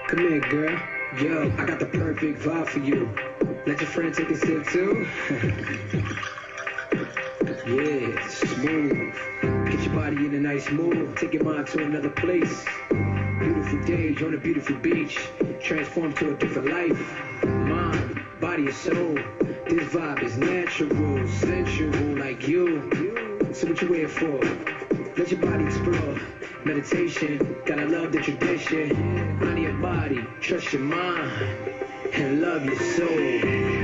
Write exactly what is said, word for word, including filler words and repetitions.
Come here, girl. Yo, I got the perfect vibe for you. Let your friend take a sip too. Yeah, smooth. Get your body in a nice mood. Take your mind to another place. Beautiful day on a beautiful beach. Transform to a different life. Mind, body, and soul. This vibe is natural, sensual like you. So what you waiting for? Let your body explore. Meditation, gotta love the tradition. Honor your body, trust your mind, and love your soul.